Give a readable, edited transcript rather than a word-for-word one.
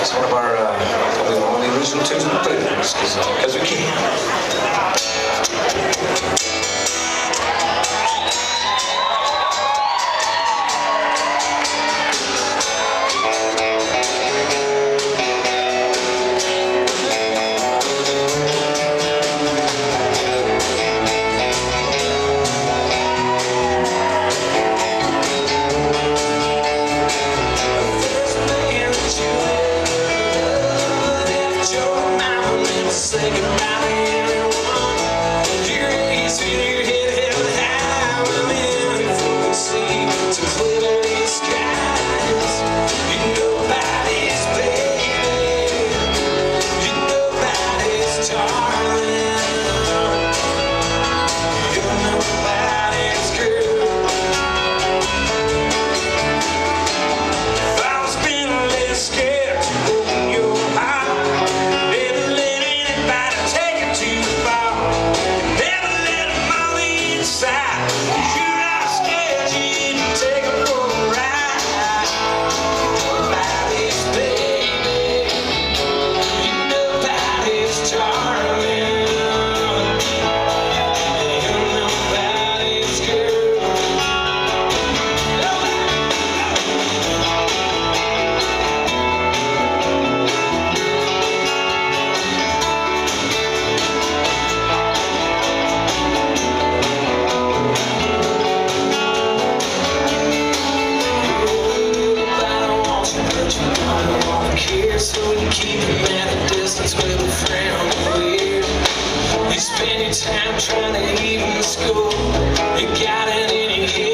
It's one of our probably the only original tunes we play because we can. Say goodbye to everyone. You raise your head held high, women from the sea to clear skies. You're nobody's baby, you're nobody's darling, you're nobody's girl. If I was being less scared to open your heart, so you keep him at a distance with a friend weird. You spend your time trying to even the score. You got it in your head.